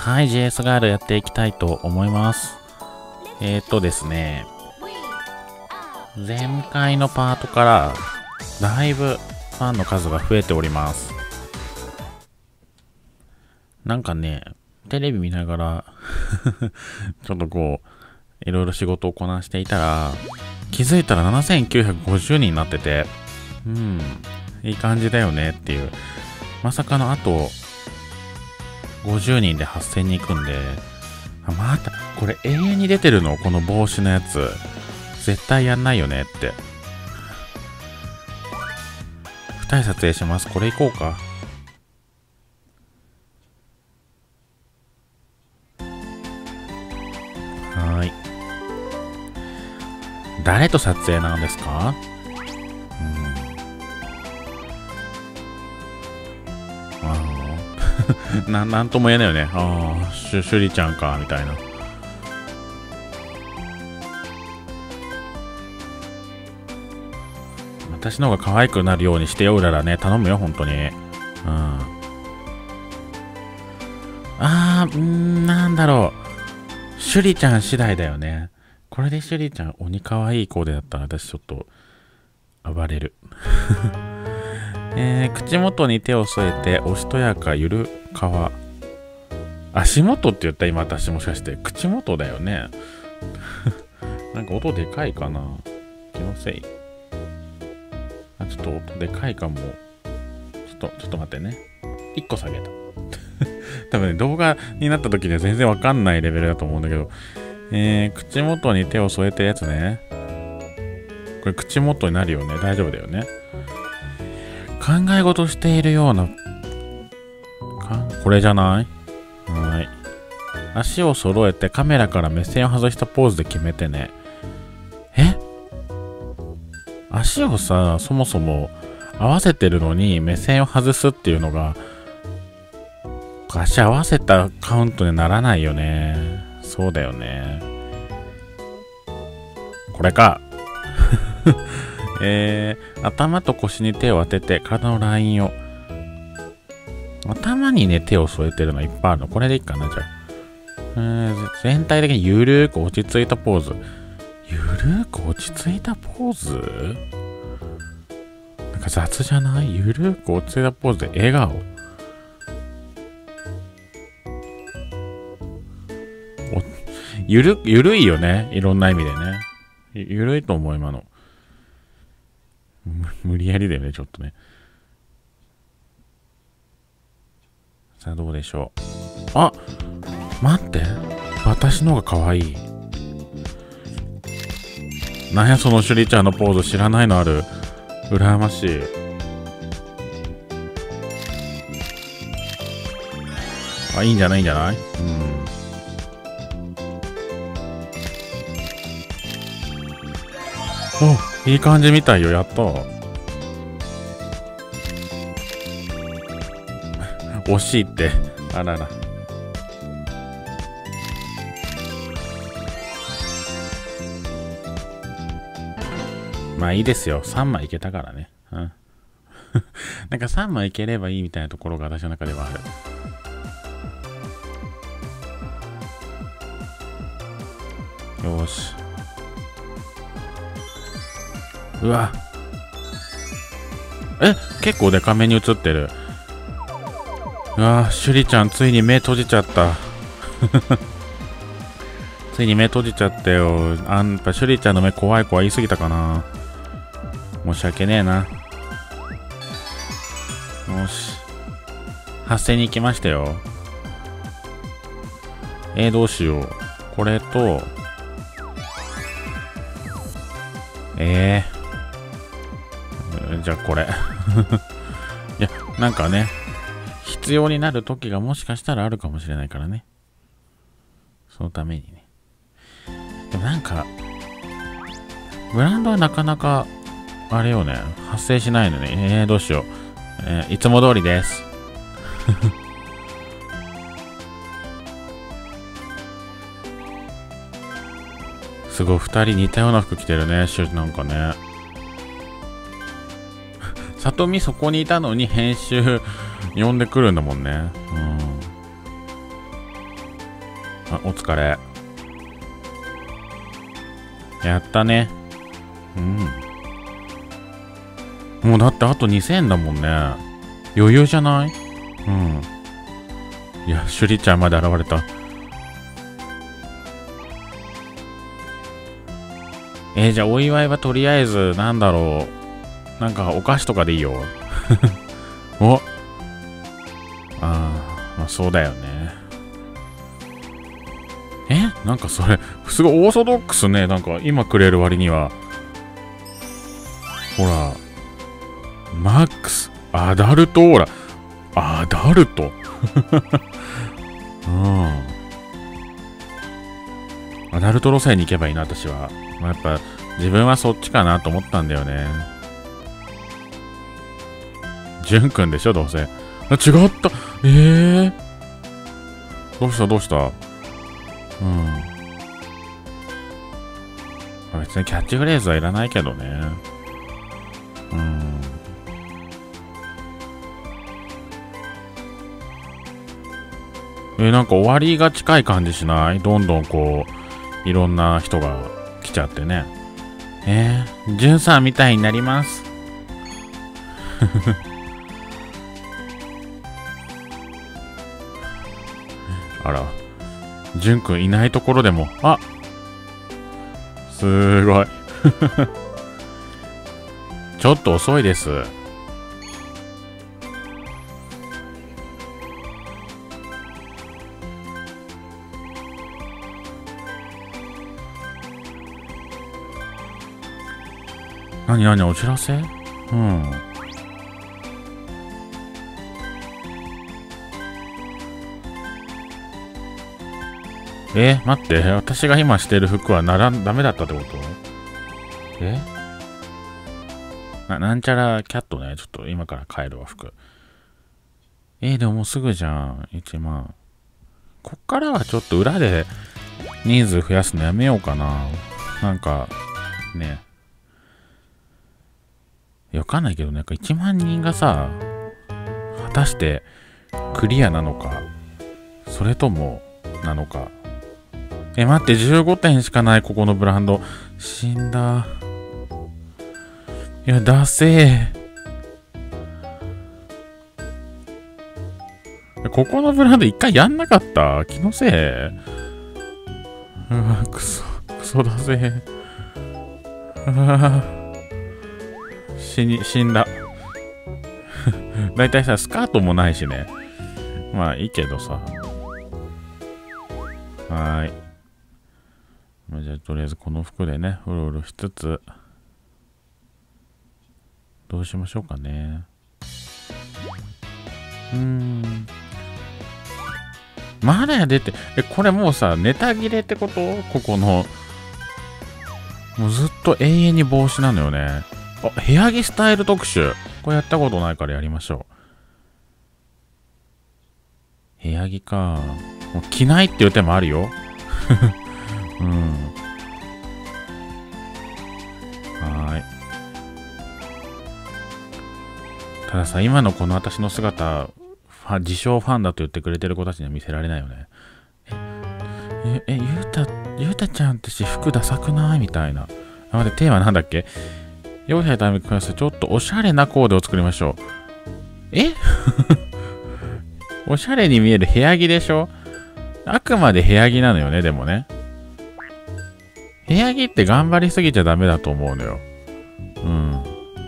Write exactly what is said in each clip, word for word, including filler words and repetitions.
はい、ジェイエス ガールやっていきたいと思います。えーとですね、前回のパートからだいぶファンの数が増えております。なんかね、テレビ見ながらちょっとこういろいろ仕事をこなしていたら、気づいたらななせんきゅうひゃくごじゅうにんになってて、うんいい感じだよねっていう。まさかのあとごじゅうにんではっせんに行くんで、あ、またこれ永遠に出てるの、この帽子のやつ絶対やんないよねって。ふたり撮影します。これ行こうか。はーい。誰と撮影なんですか？うん、ああな、なんとも言えないよね。ああ、シュ、シュリちゃんかみたいな。私の方が可愛くなるようにしてよ、うららね。頼むよ、本当に。うん。あー、うーん、なんだろう。シュリちゃん次第だよね。これでシュリちゃん、鬼可愛いコーデだったら私ちょっと、暴れる。えー、口元に手を添えて、おしとやかゆるかわ。足元って言った今私もしかして。口元だよね。なんか音でかいかな。気のせい。あ、ちょっと音でかいかも。ちょっと、ちょっと待ってね。いっこ下げた。多分ね、動画になった時には全然わかんないレベルだと思うんだけど。えー、口元に手を添えてるやつね。これ口元になるよね。大丈夫だよね。考え事しているような。かこれじゃない？はい。足を揃えてカメラから目線を外したポーズで決めてね。え？足をさ、そもそも合わせてるのに目線を外すっていうのが、足合わせたカウントにならないよね。そうだよね。これか。えー、頭と腰に手を当てて体のラインを。頭にね、手を添えてるのいっぱいあるの。これでいいかな、じゃあ。えー、全体的にゆるーく落ち着いたポーズ。ゆるーく落ち着いたポーズ？なんか雑じゃない？ゆるーく落ち着いたポーズで笑顔。おゆる、ゆるいよね。いろんな意味でね。ゆ, ゆるいと思う、今の。無理やりだよね、ちょっとね。さあ、どうでしょう。あ、待って。私の方が可愛い。なんやそのシュリちゃんのポーズ、知らないのある。羨ましい。あ、いいんじゃないいいんじゃない？うん。お、いい感じみたいよ。やった。惜しいって。あらら。まあいいですよ。さんまいいけたからね。うん。なんかさんまいいければいいみたいなところが私の中ではある。よーし。うわ。え、結構デカめに映ってる。うわ、シュリちゃんついに目閉じちゃった。ついに目閉じちゃったよ。あんたシュリちゃんの目怖い子は言い過ぎたかな。申し訳ねえな。よし。発声に行きましたよ。えー、どうしよう。これと、えー、じゃあこれ。いや、なんかね、必要になる時がもしかしたらあるかもしれないからね。そのためにね。でもなんか、ブランドはなかなか、あれよね、発生しないのね。えー、どうしよう。えー、いつも通りです。すごい、二人似たような服着てるね、シュなんかね。さとみそこにいたのに編集呼んでくるんだもんね。うん。 あ、お疲れ。やったね。うん。もうだってあとにせんだもんね。余裕じゃない？うん。いや、シュリちゃんまで現れた。えー、じゃあお祝いはとりあえず、なんだろう。なんかお菓子とかでいいよ。おああ、まあそうだよね。えなんかそれ、すごいオーソドックスね。なんか今くれる割には。ほら。マックス。アダルトオーラ。アダルト。うん。アダルト路線に行けばいいな、私は。まあ、やっぱ、自分はそっちかなと思ったんだよね。ジュン君でしょ、どうせ。あ、違った。ええー。どうした、どうしたうん。別にキャッチフレーズはいらないけどね。うん。えー、なんか終わりが近い感じしない？どんどんこう、いろんな人が来ちゃってね。えー、ジュンさんみたいになります。あら、ジュン君いないところでも、あすごい。ちょっと遅いです。なになにお知らせ？うん。え、待って、私が今してる服はならん、ダメだったってこと？えな、なんちゃらキャットね。ちょっと今から帰るわ、服。えー、でももうすぐじゃん。いちまん。こっからはちょっと裏で人数増やすのやめようかな。なんか、ね。わかんないけどね、なんかいちまんにんがさ、果たしてクリアなのか、それとも、なのか。え、待って、じゅうごてんしかない、ここのブランド。死んだ。いや、ダセー。ここのブランド一回やんなかった？気のせい。うわ、くそ、クソだぜ。うわ死に、死んだ。だいたいさ、スカートもないしね。まあいいけどさ。はーい。まあ、じゃあとりあえずこの服でね、うろうろしつつ、どうしましょうかね。うーん。まだや出て、え、これもうさ、ネタ切れってこと？ここの。もうずっと永遠に帽子なのよね。あ、部屋着スタイル特集。これやったことないからやりましょう。部屋着か。もう着ないっていう手もあるよ。うん。はーい。たださ、今のこの私の姿、ファ自称ファンだと言ってくれてる子たちには見せられないよね。え、え、えゆうた、ゆうたちゃんって私服ダサくないみたいな。あ、待って、テーマなんだっけ？よん歳タイミングください。ちょっとおしゃれなコーデを作りましょう。えおしゃれに見える部屋着でしょ？あくまで部屋着なのよね、でもね。部屋着って頑張りすぎちゃダメだと思うのよ。うん。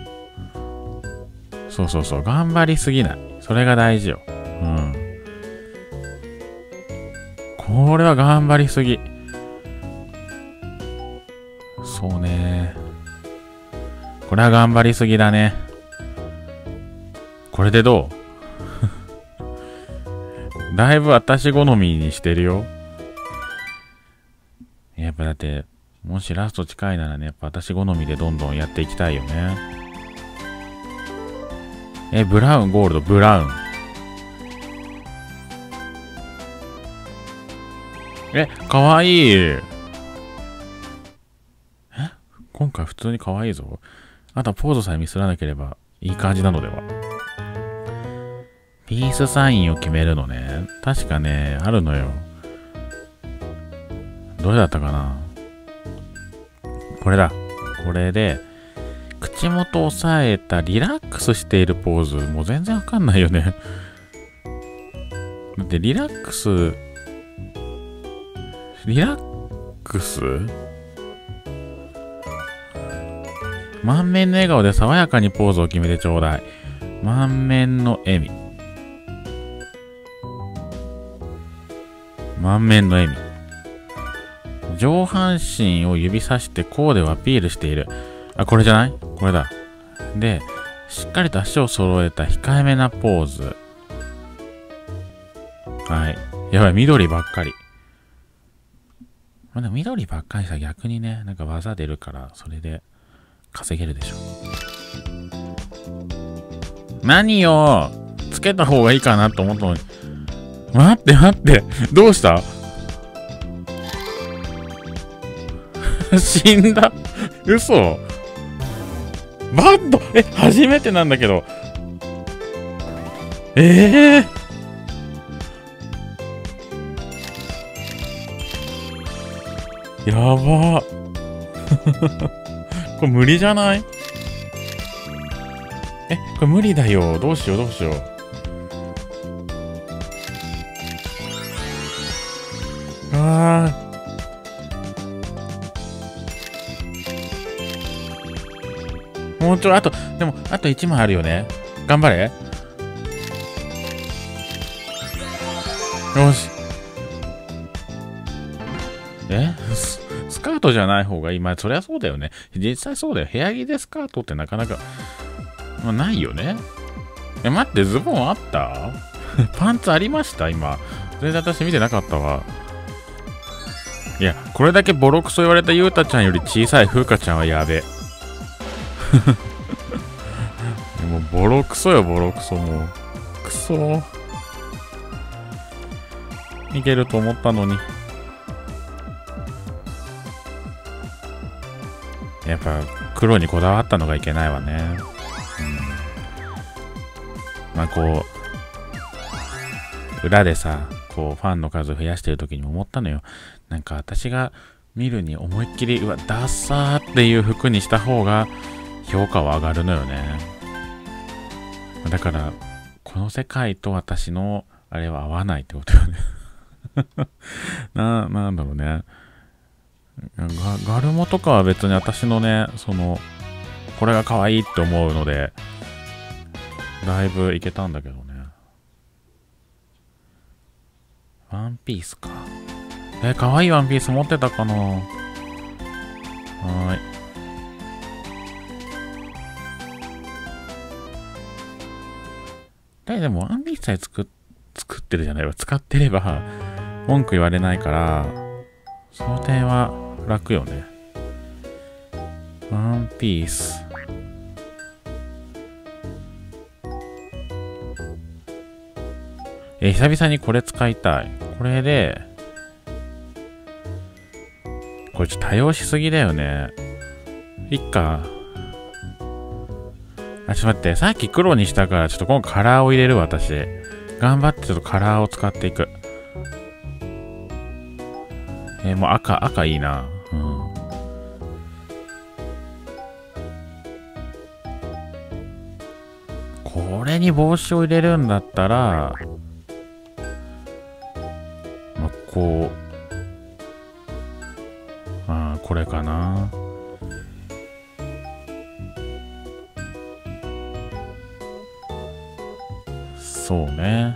そうそうそう。頑張りすぎない。それが大事よ。うん。これは頑張りすぎ。そうね。これは頑張りすぎだね。これでどう？だいぶ私好みにしてるよ。やっぱだって、もしラスト近いならね、やっぱ私好みでどんどんやっていきたいよね。え、ブラウン、ゴールド、ブラウン。え、かわいい。え？今回普通にかわいいぞ。あとはポーズさえミスらなければいい感じなのでは。ピースサインを決めるのね。確かね、あるのよ。 どれだったかな。これだ。これで、口元を押さえたリラックスしているポーズ。もう全然わかんないよね。だってリラックス、リラックス満面の笑顔で爽やかにポーズを決めてちょうだい。満面の笑み。満面の笑み。上半身を指さしてコーデをアピールしている。あ、これじゃない？これだ。で、しっかりと足を揃えた控えめなポーズ。はい。やばい、緑ばっかり。まあ、でも緑ばっかりさ、逆にね、なんか技出るから、それで稼げるでしょ。何よ、つけた方がいいかなと思ったのに。待って待って、どうした死んだ。嘘。バッド、え、初めてなんだけど。ええー。やばこれ無理じゃない？え、これ無理だよ。どうしようどうしよう。あー。もうちょい、あと、でも、あといちまいあるよね。頑張れ。よし。えス、スカートじゃない方がいい。まあ、そりゃそうだよね。実際そうだよ。部屋着でスカートってなかなか、まあ、ないよね。え、待って、ズボンあったパンツありました今。全然私見てなかったわ。いや、これだけボロクソ言われたゆうたちゃんより小さいふうかちゃんはやべ。もうボロクソよ、ボロクソ。もうクソいけると思ったのに。やっぱ黒にこだわったのがいけないわね。うん、まあこう裏でさ、こうファンの数を増やしてる時にも思ったのよ。なんか私が見るに思いっきりうわダッサーっていう服にした方が評価は上がるのよね。だからこの世界と私のあれは合わないってことよね。な、なんだろうね。ガ, ガルモとかは別に私のね、そのこれが可愛いって思うのでだいぶいけたんだけどね。ワンピースか。え、可愛いワンピース持ってたかな。はーい。でもワンピースさえ作、作ってるじゃないわ。使ってれば文句言われないから、その点は楽よね。ワンピース。え、久々にこれ使いたい。これで、これちょっと多用しすぎだよね。いっか。あ、ちょっと待って。さっき黒にしたから、ちょっと今回カラーを入れるわ、私。頑張ってちょっとカラーを使っていく。えー、もう赤、赤いいな。うん。これに帽子を入れるんだったら、まあ、こう、ああ、これかな。そうね。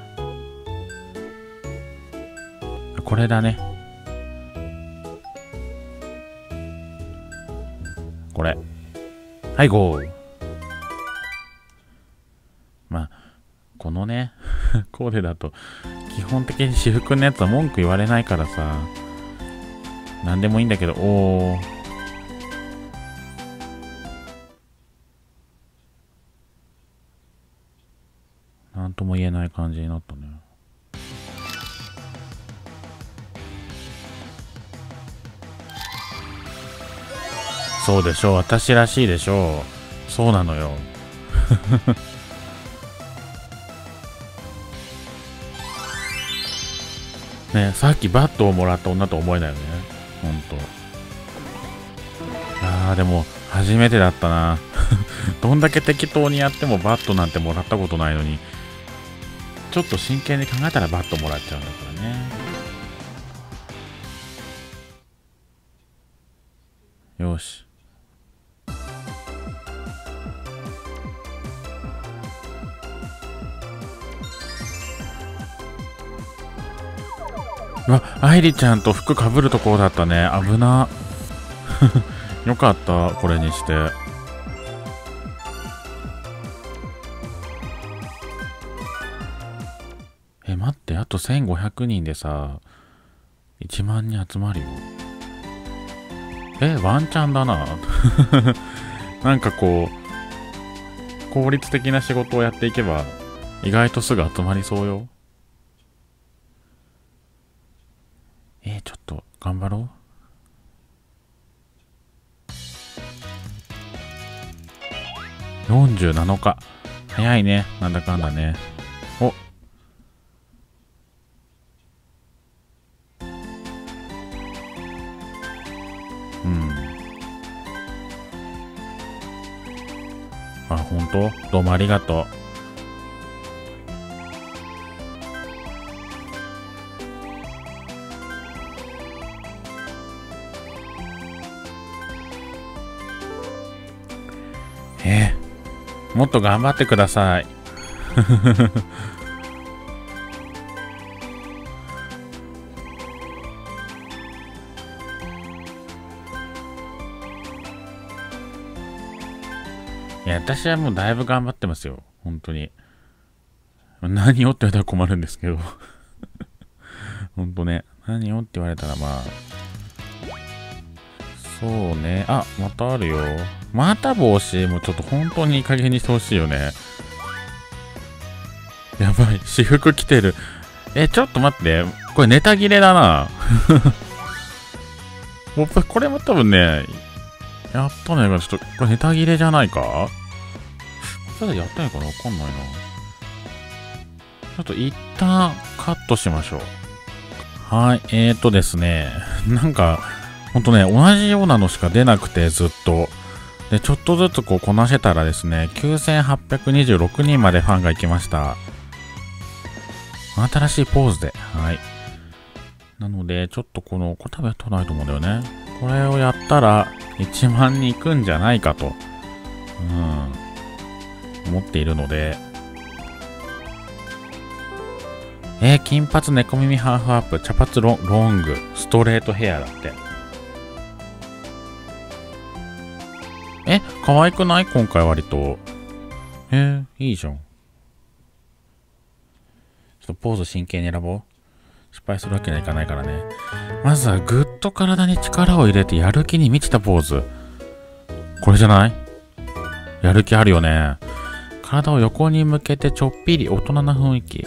これだね。これ。はい、ゴー。まあ、このね、コーデだと、基本的に私服のやつは文句言われないからさ、なんでもいいんだけど、おー。なんとも言えない感じになったね。そうでしょう。私らしいでしょう。そうなのよ。ね、さっきバットをもらった女と思えないよね。 ほんと。あーでも初めてだったな。どんだけ適当にやってもバットなんてもらったことないのに、ちょっと真剣に考えたらバットもらっちゃうんだからね。よし。うわ、愛梨ちゃんと服かぶるところだったね。危な。よかった、これにして。え、待って、あとせんごひゃくにんでさ、いちまんにん集まるよ。え、ワンチャンだな。なんかこう、効率的な仕事をやっていけば、意外とすぐ集まりそうよ。えー、ちょっと、頑張ろう。よんじゅうなのか。早いね。なんだかんだね。お。うん。あ、ほんと？どうもありがとう。えー、もっと頑張ってください。いや、私はもうだいぶ頑張ってますよ。本当に。何をって言われたら困るんですけど。本当ね。何をって言われたらまあ。そうね。あ、またあるよ。また帽子もちょっと本当にいい加減にしてほしいよね。やばい。私服着てる。え、ちょっと待って。これネタ切れだな。これも多分ね、やったのよ。ちょっと、これネタ切れじゃないか？ただやったのかな？わかんないな。ちょっと一旦カットしましょう。はい、えーとですね。なんか、ほんとね、同じようなのしか出なくて、ずっと。で、ちょっとずつこうこなせたらですね、きゅうせんはっぴゃくにじゅうろくにんまでファンが行きました。新しいポーズで。はい。なので、ちょっとこの、これ多分やったことないと思うんだよね。これをやったら、いちまんにん行くんじゃないかと。うん。思っているので。えー、金髪猫耳ハーフアップ、茶髪ロロング、ストレートヘアだって。え、可愛くない？今回割と。えー、いいじゃん。ちょっとポーズ真剣に選ぼう。失敗するわけにはいかないからね。まずはぐっと体に力を入れてやる気に満ちたポーズ。これじゃない？やる気あるよね。体を横に向けてちょっぴり大人な雰囲気。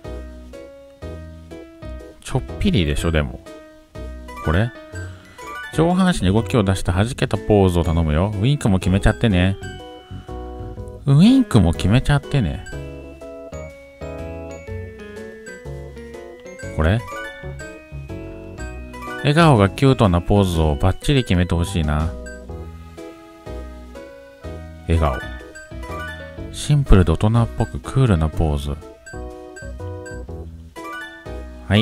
ちょっぴりでしょ、でも。これ？上半身に動きを出した弾けたポーズを頼むよ。ウインクも決めちゃってね。ウインクも決めちゃってね。これ？笑顔がキュートなポーズをバッチリ決めてほしいな。笑顔。シンプルで大人っぽくクールなポーズ。はい。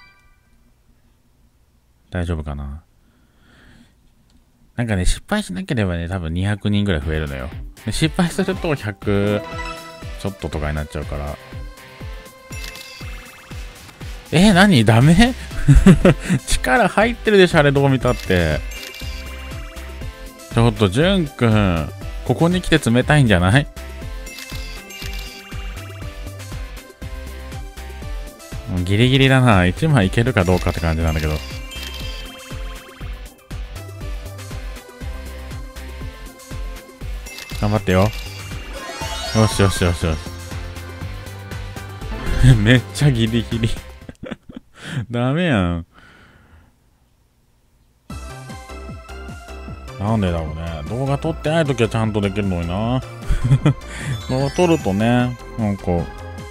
大丈夫かな。なんかね、失敗しなければね、多分にひゃくにんぐらい増えるのよ。で失敗するとひゃくちょっととかになっちゃうから。えー、何？ダメ？力入ってるでしょ、あれどう見たって。ちょっと、じゅんくん、ここに来て冷たいんじゃない？ギリギリだな。いちまいいけるかどうかって感じなんだけど。頑張ってよ。よしよしよしよし。めっちゃギリギリ。ダメやん。なんでだろうね。動画撮ってないときはちゃんとできるのにな。動画撮るとね、なんか、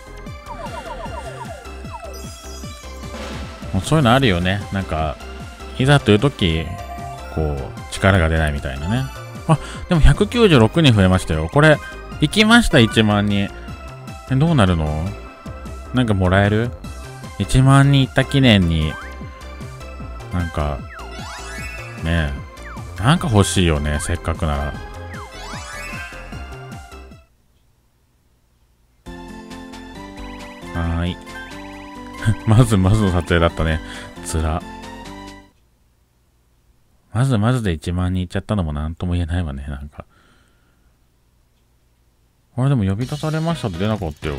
そういうのあるよね。なんか、 いざという時、こう、力が出ないみたいなね。あ、でもひゃくきゅうじゅうろくにん増えましたよ。これ、行きました、いちまんにん。え、どうなるの？なんかもらえる？ いち 万人行った記念に、なんか、ねえ、なんか欲しいよね、せっかくなら。はーい。まずまずの撮影だったね。つら。まずまずでいちまん人いっちゃったのもなんとも言えないわね、なんか。あれでも呼び出されましたって出なかったよ。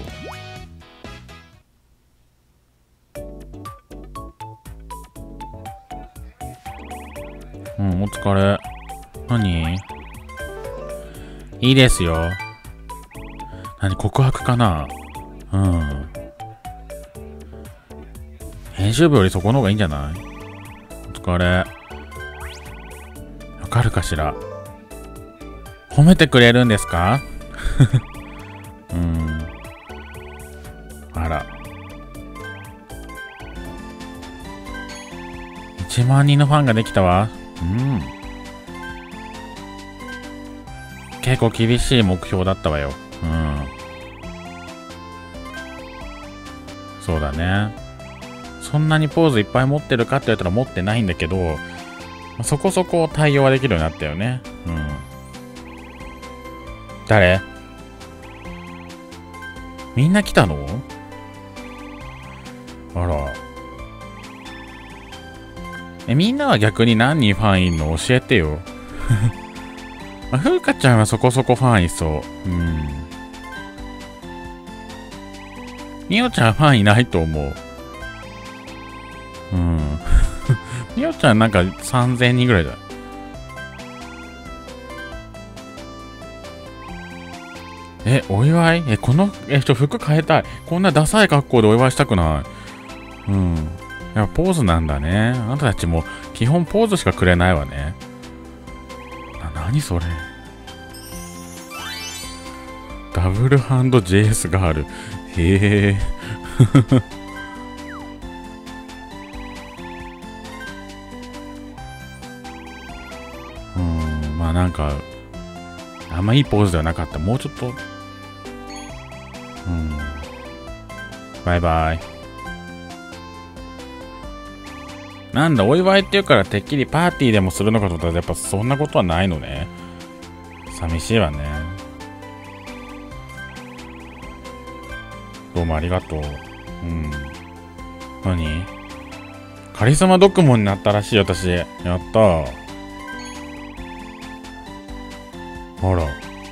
うん、お疲れ。何？いいですよ。何、告白かな？うん。編集部よりそこの方がいいんじゃない？お疲れ。わかるかしら？褒めてくれるんですか？うん。あら。いちまん人のファンができたわ。うん。結構厳しい目標だったわよ。うん。そうだね。そんなにポーズいっぱい持ってるかって言われたら持ってないんだけど、そこそこ対応はできるようになったよね。うん。誰？みんな来たの？あら。え、みんなは逆に何人ファンいんの？教えてよ。あ、ふうかちゃんはそこそこファンいそう。うん。みおちゃんはファンいないと思う。うん。みおちゃんなんかさんぜんにんぐらいだ。え、お祝い？え、この、え、ちょ、服変えたい。こんなダサい格好でお祝いしたくない。うん。やっぱポーズなんだね。あなたたちも基本ポーズしかくれないわね。な、なにそれ。ダブルハンド ジェイエス ガール。へえ。うん、まあなんか、あんまいいポーズではなかった。もうちょっと、うん。バイバイ。なんだ、お祝いっていうからてっきりパーティーでもするのかと思ったらやっぱそんなことはないのね。寂しいわね。どうもありがとう。うん。何？カリスマドクモンになったらしい、私。やったー。あら。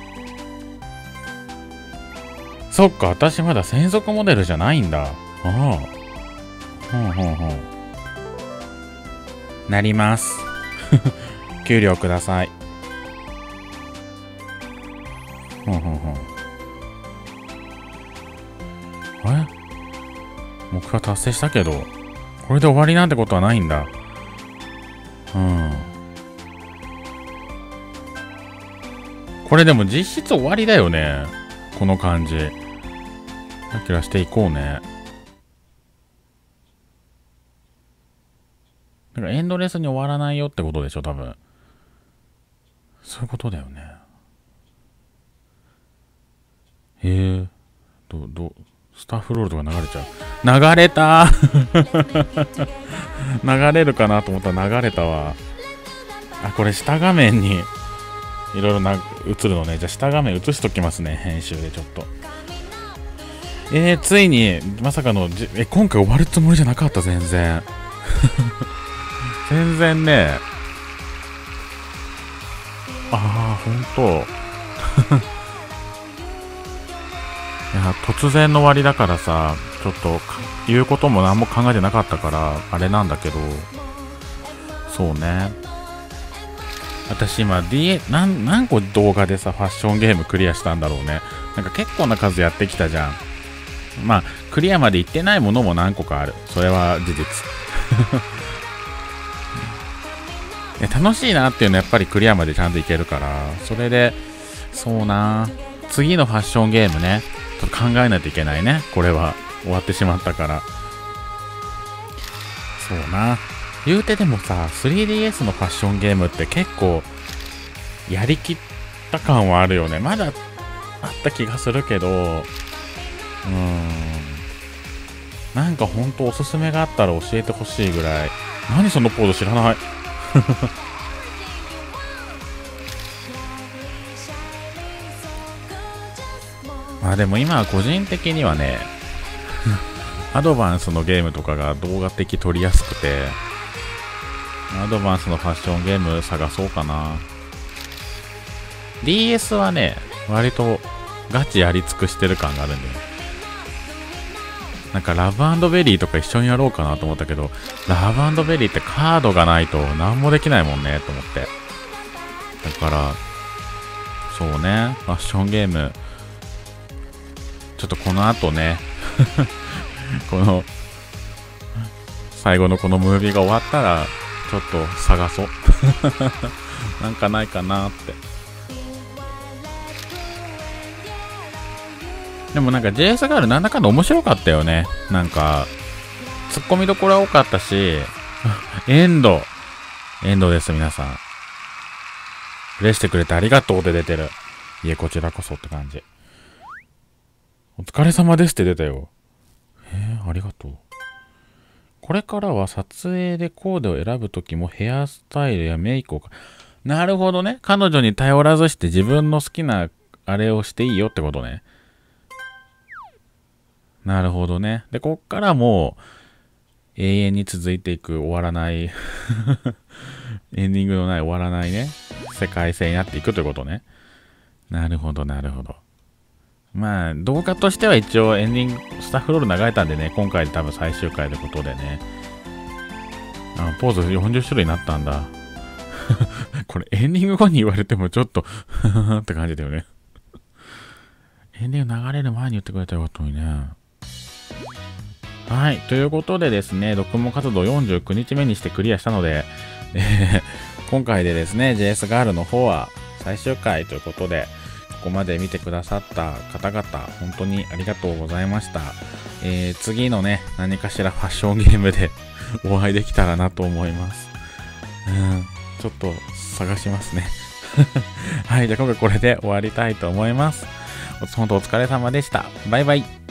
そっか、私まだ専属モデルじゃないんだ。ああ。ほんほんほん。なります。給料ください。ほんほんほん。え？目標達成したけど、これで終わりなんてことはないんだ。うん。これでも実質終わりだよね。この感じ。キラキラしていこうね。だからエンドレスに終わらないよってことでしょ、多分。そういうことだよね。へえ。ど、ど、スタッフロールとか流れちゃう。流れた流れるかなと思ったら流れたわ。あ、これ下画面にいろいろな映るのね。じゃあ下画面映しときますね。編集でちょっと。えー、ついに、まさかの、え、今回終わるつもりじゃなかった、全然。全然ね。ああ、ほんと。いや、突然の終わりだからさ、ちょっと、言うことも何も考えてなかったから、あれなんだけど、そうね。私今、D、何、何個動画でさ、ファッションゲームクリアしたんだろうね。なんか結構な数やってきたじゃん。まあ、クリアまで行ってないものも何個かある。それは事実。楽しいなっていうのはやっぱりクリアまでちゃんといけるから、それで、そうな、次のファッションゲームね、ちょっと考えないといけないね。これは終わってしまったから。そうな。 言うてでもさ、スリーディーエス のファッションゲームって結構やりきった感はあるよね。まだあった気がするけど、うーん。なんかほんとおすすめがあったら教えてほしいぐらい。何そのポーズ知らない。まあでも今は個人的にはね、アドバンスのゲームとかが動画的撮りやすくて、アドバンスのファッションゲーム探そうかな。ディーエス はね、割とガチやり尽くしてる感があるんだよ。なんかラブ&ベリーとか一緒にやろうかなと思ったけど、ラブ&ベリーってカードがないと何もできないもんねと思って。だから、そうね、ファッションゲーム、ちょっとこの後ね、この、最後のこのムービーが終わったら、ちょっと探そう。なんかないかなって。でもなんか ジェイエス ガールなんだかんだ面白かったよね。なんか、突っ込みどころは多かったし、エンド。エンドです、皆さん。プレイしてくれてありがとうって出てる。いえ、こちらこそって感じ。お疲れ様ですって出たよ。えー、ありがとう。これからは撮影でコーデを選ぶときもヘアスタイルやメイクをか、なるほどね。彼女に頼らずして自分の好きなあれをしていいよってことね。なるほどね。で、こっからもう永遠に続いていく終わらないエンディングのない終わらないね。世界線になっていくということね。なるほど、なるほど。まあ、動画としては一応エンディング、スタッフロール流れたんでね、今回で多分最終回ということでね。あの、ポーズよんじゅっしゅるいになったんだ。これエンディング後に言われてもちょっとって感じだよね。エンディング流れる前に言ってくれたらよかったのにね。はい。ということでですね、読モ活動よんじゅうくにちめにしてクリアしたので、えー、今回でですね、ジェイエス ガールの方は最終回ということで、ここまで見てくださった方々、本当にありがとうございました。えー、次のね、何かしらファッションゲームでお会いできたらなと思います。うん、ちょっと探しますね。はい。じゃあ今回これで終わりたいと思います。本当お疲れ様でした。バイバイ。